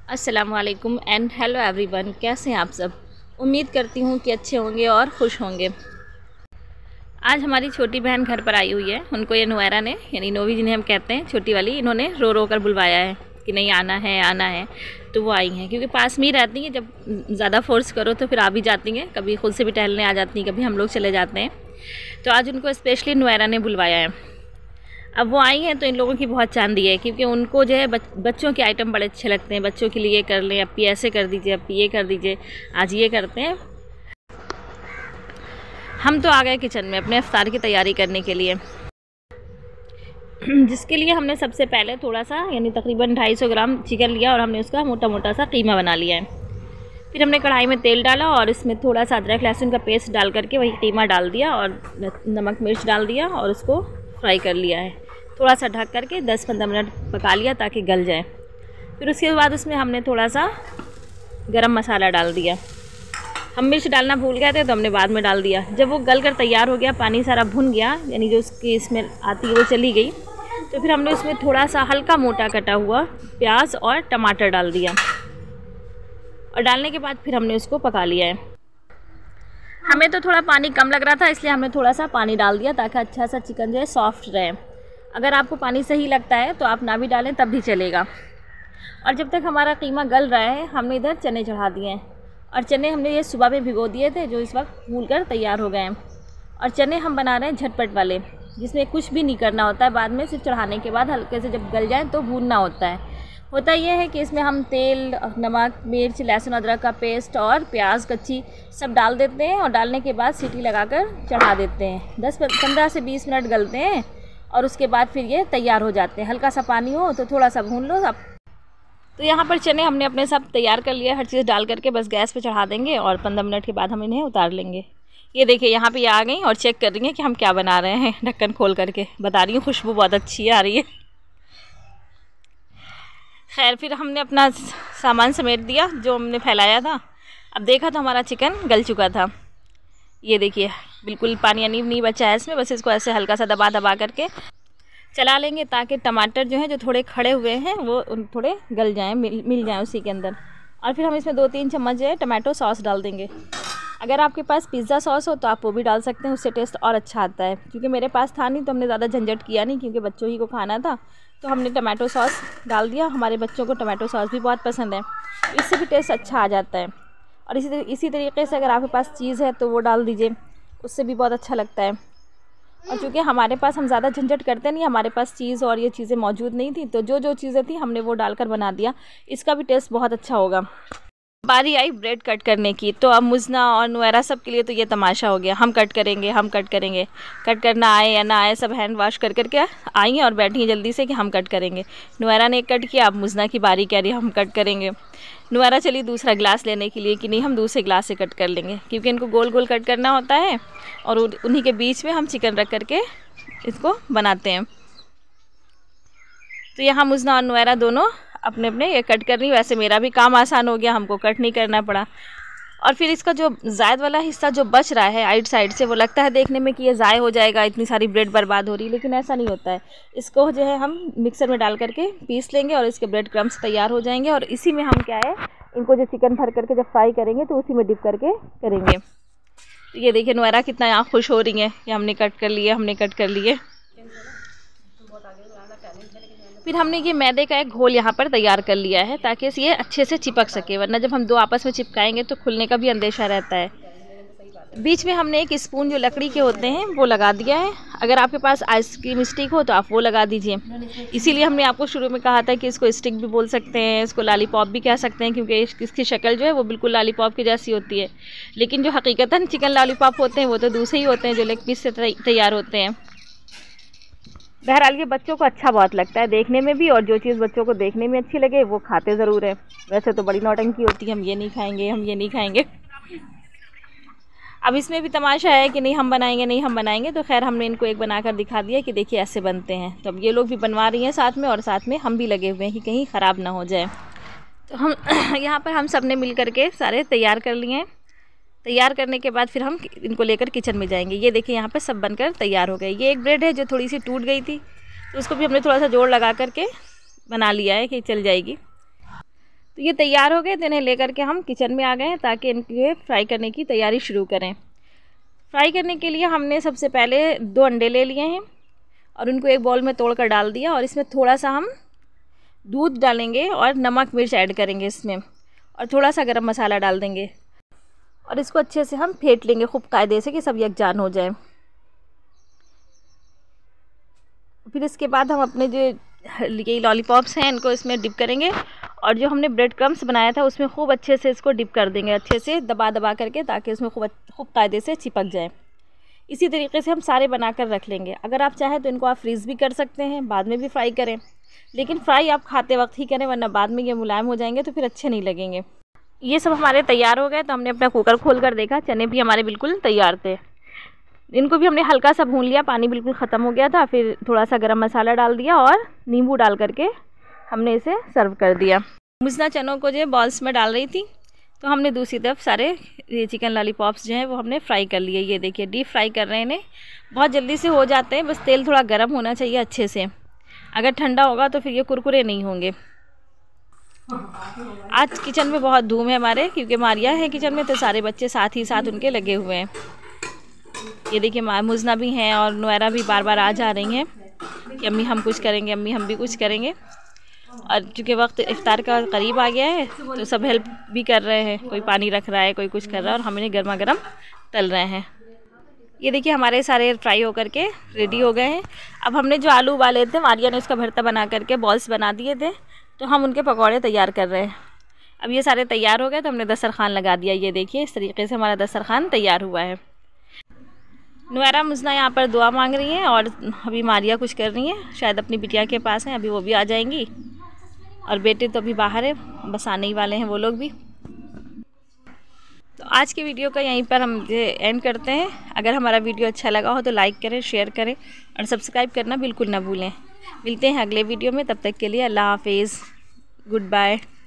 अस्सलामुअलैकुम and hello everyone, कैसे हैं आप सब। उम्मीद करती हूँ कि अच्छे होंगे और खुश होंगे। आज हमारी छोटी बहन घर पर आई हुई है। उनको ये नुएरा ने, यानी नोवी जिन्हें हम कहते हैं, छोटी वाली, इन्होंने रो रो कर बुलवाया है कि नहीं आना है आना है। तो वो आई हैं क्योंकि पास में ही रहती हैं। जब ज़्यादा फोर्स करो तो फिर आ भी जाती हैं, कभी खुद से भी टहलने आ जाती हैं, कभी हम लोग चले जाते हैं। तो आज उनको स्पेशली नुएरा ने बुलवाया है। अब वो आई हैं तो इन लोगों की बहुत चांदी है, क्योंकि उनको जो है बच्चों के आइटम बड़े अच्छे लगते हैं। बच्चों के लिए ये कर लें, अपी ऐसे कर दीजिए, अपी ये कर दीजिए, आज ये करते हैं। हम तो आ गए किचन में अपने इफ्तार की तैयारी करने के लिए, जिसके लिए हमने सबसे पहले थोड़ा सा, यानी तकरीबन 250 ग्राम चिकन लिया और हमने उसका मोटा मोटा सा कीमा बना लिया है। फिर हमने कढ़ाई में तेल डाला और इसमें थोड़ा सा अदरक लहसुन का पेस्ट डाल करके वही कीमा डाल दिया और नमक मिर्च डाल दिया और उसको फ्राई कर लिया है। थोड़ा सा ढक करके 10-15 मिनट पका लिया ताकि गल जाए। फिर उसके बाद उसमें हमने थोड़ा सा गरम मसाला डाल दिया। हम मिर्च डालना भूल गए थे तो हमने बाद में डाल दिया। जब वो गल कर तैयार हो गया, पानी सारा भुन गया, यानी जो उसकी स्मेल आती है वो चली गई, तो फिर हमने उसमें थोड़ा सा हल्का मोटा कटा हुआ प्याज और टमाटर डाल दिया और डालने के बाद फिर हमने उसको पका लिया है। हमें तो थोड़ा पानी कम लग रहा था, इसलिए हमने थोड़ा सा पानी डाल दिया ताकि अच्छा सा चिकन जो है सॉफ्ट रहे। अगर आपको पानी सही लगता है तो आप ना भी डालें तब भी चलेगा। और जब तक हमारा कीमा गल रहा है, हमने इधर चने चढ़ा दिए हैं। और चने हमने ये सुबह में भिगो दिए थे, जो इस वक्त फूल कर तैयार हो गए हैं। और चने हम बना रहे हैं झटपट वाले, जिसमें कुछ भी नहीं करना होता है। बाद में सिर्फ चढ़ाने के बाद हल्के से जब गल जाए तो भूनना होता है। होता यह है कि इसमें हम तेल, नमक, मिर्च, लहसुन अदरक का पेस्ट और प्याज कच्ची सब डाल देते हैं और डालने के बाद सीटी लगाकर चढ़ा देते हैं। 15 से 20 मिनट गलते हैं और उसके बाद फिर ये तैयार हो जाते हैं। हल्का सा पानी हो तो थोड़ा सा भून लो अब। तो यहाँ पर चने हमने अपने सब तैयार कर लिया, हर चीज़ डाल करके बस गैस पे चढ़ा देंगे और 15 मिनट के बाद हम इन्हें उतार लेंगे। ये देखिए यहाँ पे ये आ गई और चेक कर रही हैं कि हम क्या बना रहे हैं। ढक्कन खोल करके बता रही हूँ, खुशबू बहुत अच्छी आ रही है। खैर, फिर हमने अपना सामान समेट दिया जो हमने फैलाया था। अब देखा तो हमारा चिकन गल चुका था। ये देखिए बिल्कुल पानी नहीं बचा है इसमें। बस इसको ऐसे हल्का सा दबा दबा करके चला लेंगे ताकि टमाटर जो हैं, जो थोड़े खड़े हुए हैं, वो थोड़े गल जाएं, मिल जाएं उसी के अंदर। और फिर हम इसमें 2-3 चम्मच जो है टमाटो सॉस डाल देंगे। अगर आपके पास पिज़्ज़ा सॉस हो तो आप वो भी डाल सकते हैं, उससे टेस्ट और अच्छा आता है। क्योंकि मेरे पास था नहीं तो हमने ज़्यादा झंझट किया नहीं, क्योंकि बच्चों ही को खाना था तो हमने टमाटो सॉस डाल दिया। हमारे बच्चों को टमाटो सॉस भी बहुत पसंद है, इससे भी टेस्ट अच्छा आ जाता है। और इसी तरीके से अगर आपके पास चीज़ है तो वो डाल दीजिए, उससे भी बहुत अच्छा लगता है। और चूँकि हमारे पास, हम ज़्यादा झंझट करते नहीं, हमारे पास चीज़ और ये चीज़ें मौजूद नहीं थी, तो जो चीज़ें थी हमने वो डालकर बना दिया। इसका भी टेस्ट बहुत अच्छा होगा। बारी आई ब्रेड कट करने की, तो अब मुजना और नुएरा सब के लिए तो ये तमाशा हो गया। हम कट करेंगे। कट करना आए या ना आए, सब हैंड वॉश कर करके आई हैं और बैठी हैं जल्दी से कि हम कट करेंगे। नुएरा ने एक कट किया, अब मुजना की बारी कह रही है हम कट करेंगे। नुएरा चली दूसरा गिलास लेने के लिए कि नहीं, हम दूसरे गिलास से कट कर लेंगे, क्योंकि इनको गोल गोल कट करना होता है और उन्हीं के बीच में हम चिकन रख करके इसको बनाते हैं। तो यहाँ मुजना और नुएरा दोनों अपने अपने ये कट कर रही। वैसे मेरा भी काम आसान हो गया, हमको कट नहीं करना पड़ा। और फिर इसका जो ज़ायद वाला हिस्सा जो बच रहा है आइट साइड से, वो लगता है देखने में कि ये ज़ाय हो जाएगा, इतनी सारी ब्रेड बर्बाद हो रही है, लेकिन ऐसा नहीं होता है। इसको जो है हम मिक्सर में डाल करके पीस लेंगे और इसके ब्रेड क्रम्स तैयार हो जाएंगे। और इसी में हम क्या है, इनको जो चिकन भर करके जब फ्राई करेंगे तो उसी में डिप करके करेंगे। तो ये देखिए नुएरा कितना यहाँ खुश हो रही है कि हमने कट कर लिए। फिर हमने ये मैदे का एक घोल यहाँ पर तैयार कर लिया है ताकि ये अच्छे से चिपक सके, वरना जब हम दो आपस में चिपकाएंगे तो खुलने का भी अंदेशा रहता है। बीच में हमने एक स्पून जो लकड़ी के होते हैं वो लगा दिया है। अगर आपके पास आइसक्रीम स्टिक हो तो आप वो लगा दीजिए। इसीलिए हमने आपको शुरू में कहा था कि इसको स्टिक भी बोल सकते हैं, इसको लॉलीपॉप भी कह सकते हैं, क्योंकि इसकी शक्ल जो है वो बिल्कुल लॉलीपॉप की जैसी होती है। लेकिन जो हकीकतन चिकन लॉलीपॉप होते हैं वो तो दूसरे ही होते हैं, जो लेग पीस से तैयार होते हैं। बहरहाल ये बच्चों को अच्छा बहुत लगता है देखने में भी, और जो चीज़ बच्चों को देखने में अच्छी लगे वो खाते ज़रूर है। वैसे तो बड़ी नौटंकी होती है, हम ये नहीं खाएंगे। अब इसमें भी तमाशा है कि नहीं हम बनाएंगे। तो खैर हमने इनको एक बनाकर दिखा दिया कि देखिए ऐसे बनते हैं। तो अब ये लोग भी बनवा रही हैं साथ में, और साथ में हम भी लगे हुए हैं कि कहीं ख़राब ना हो जाए। तो हम यहाँ पर हम सब ने मिल करके सारे तैयार कर लिए हैं। तैयार करने के बाद फिर हम इनको लेकर किचन में जाएंगे। ये देखिए यहाँ पर सब बनकर तैयार हो गए। ये एक ब्रेड है जो थोड़ी सी टूट गई थी, तो उसको भी हमने थोड़ा सा जोड़ लगा करके बना लिया है कि चल जाएगी। तो ये तैयार हो गए, तो इन्हें लेकर के हम किचन में आ गए हैं ताकि इनके फ्राई करने की तैयारी शुरू करें। फ्राई करने के लिए हमने सबसे पहले 2 अंडे ले लिए हैं और उनको एक बाउल में तोड़ कर डाल दिया, और इसमें थोड़ा सा हम दूध डालेंगे और नमक मिर्च ऐड करेंगे इसमें, और थोड़ा सा गरम मसाला डाल देंगे और इसको अच्छे से हम फेंट लेंगे खूब कायदे से कि सब यकजान हो जाए। फिर इसके बाद हम अपने जो ये लॉलीपॉप्स हैं इनको इसमें डिप करेंगे, और जो हमने ब्रेड क्रम्स बनाया था उसमें खूब अच्छे से इसको डिप कर देंगे, अच्छे से दबा दबा करके, ताकि उसमें खूब कायदे से चिपक जाए। इसी तरीके से हम सारे बनाकर रख लेंगे। अगर आप चाहें तो इनको आप फ्रीज़ भी कर सकते हैं, बाद में भी फ्राई करें, लेकिन फ्राई आप खाते वक्त ही करें, वरना बाद में ये मुलायम हो जाएंगे तो फिर अच्छे नहीं लगेंगे। ये सब हमारे तैयार हो गए, तो हमने अपना कुकर खोल कर देखा, चने भी हमारे बिल्कुल तैयार थे। इनको भी हमने हल्का सा भून लिया, पानी बिल्कुल ख़त्म हो गया था। फिर थोड़ा सा गरम मसाला डाल दिया और नींबू डाल करके हमने इसे सर्व कर दिया। मुजना चनों को जो बॉल्स में डाल रही थी, तो हमने दूसरी तरफ सारे ये चिकन लॉलीपॉप्स जो हैं वो हमने फ्राई कर लिए। ये देखिए डीप फ्राई कर रहे हैं, इन्हें बहुत जल्दी से हो जाते हैं, बस तेल थोड़ा गर्म होना चाहिए अच्छे से। अगर ठंडा होगा तो फिर ये कुरकुरे नहीं होंगे। आज किचन में बहुत धूम है हमारे, क्योंकि मारिया है किचन में, तो सारे बच्चे साथ ही साथ उनके लगे हुए हैं। ये देखिए मुजना भी हैं और नुएरा भी बार बार आ जा रही हैं कि अम्मी हम कुछ करेंगे, अम्मी हम भी कुछ करेंगे। और चूँकि वक्त इफ्तार का करीब आ गया है, तो सब हेल्प भी कर रहे हैं, कोई पानी रख रहा है, कोई कुछ कर रहा है, और हम इन्हें गर्मा गर्म तल रहे हैं। ये देखिए हमारे सारे फ्राई होकर के रेडी हो गए हैं। अब हमने जो आलू उबाले थे, मारिया ने उसका भरता बना करके बॉल्स बना दिए थे, तो हम उनके पकौड़े तैयार कर रहे हैं। अब ये सारे तैयार हो गए, तो हमने दस्तरखान लगा दिया। ये देखिए इस तरीके से हमारा दस्तरखान तैयार हुआ है। नुएरा मुजना यहाँ पर दुआ मांग रही हैं, और अभी मारिया कुछ कर रही हैं, शायद अपनी बिटिया के पास हैं, अभी वो भी आ जाएंगी। और बेटे तो अभी बाहर है, बस आने ही वाले हैं वो लोग भी। तो आज की वीडियो का यहीं पर हम एंड करते हैं। अगर हमारा वीडियो अच्छा लगा हो तो लाइक करें, शेयर करें और सब्सक्राइब करना बिल्कुल ना भूलें। मिलते हैं अगले वीडियो में, तब तक के लिए अल्लाह हाफिज़, गुड बाय।